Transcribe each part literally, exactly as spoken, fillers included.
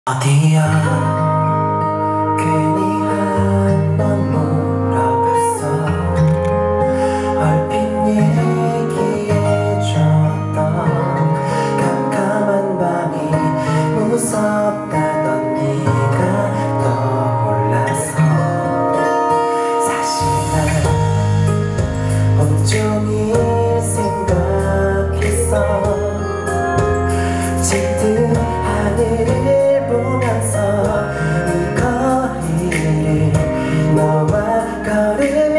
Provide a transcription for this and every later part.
어디야 괜히 한 번 물어봤어. 얼핏 얘기해줬던 깜깜한 밤이 무섭다던 네가 떠올라서 사실 난 온종일 생각했어. 짙은 하늘을 보면서 이 거리를 너와 걸으면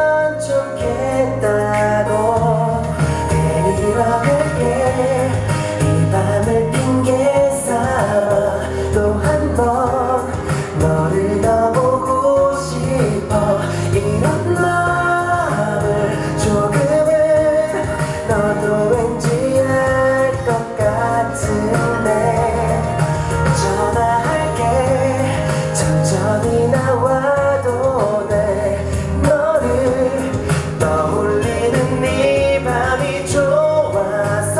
좋겠다고 괜히 너에게 이 밤을 핑계 삼아 또 한 번 너를 더 보고 싶어. 이런 마음을 조금은 너도 왠지 알 것 같은데 전화할게. 천천히 나와도 돼. 너를 떠올리는 네 밤이 좋아서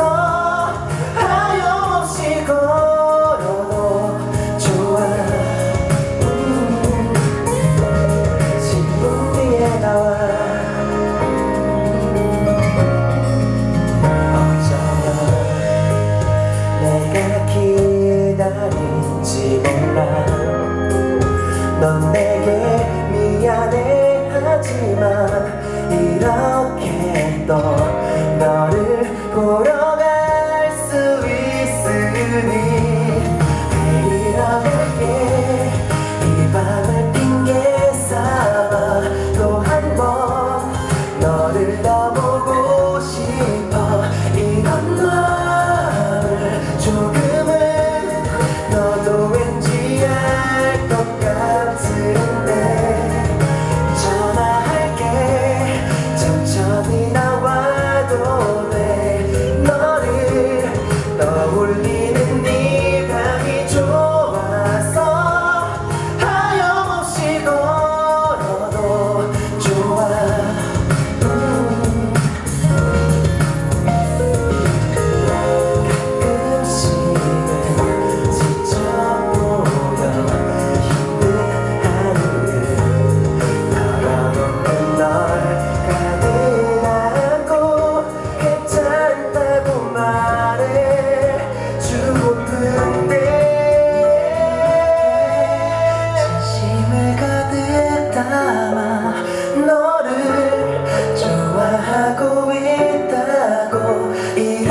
하염없이 걸어도 좋아. 음, 십 분 뒤에 나와. 어쩌면 내가 기다린지 몰라. 넌 내게 미안해 하지만 이렇게 또 너를 보러 갈 수 있으니 괜히 너에게 이 밤을 핑계 삼아 또 한 번 너를 더 보고 싶어. 이런 마음을 조금은 너도 왠지 알 것 같은데 전화할게. 천천히 나와도 돼. 너를 떠올리는 네 밤이 좋아서 하염없이 걸어도 좋아. 음. 가끔씩은 지쳐 보여 힘든 하루를 걸어놓는 널 가득 안고 괜찮다고 말해주고픈데 진심을 가득 담아 너를 좋아하고 있다고. 이런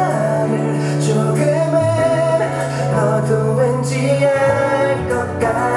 나를 조금은 너도 왠지 알 것 같아.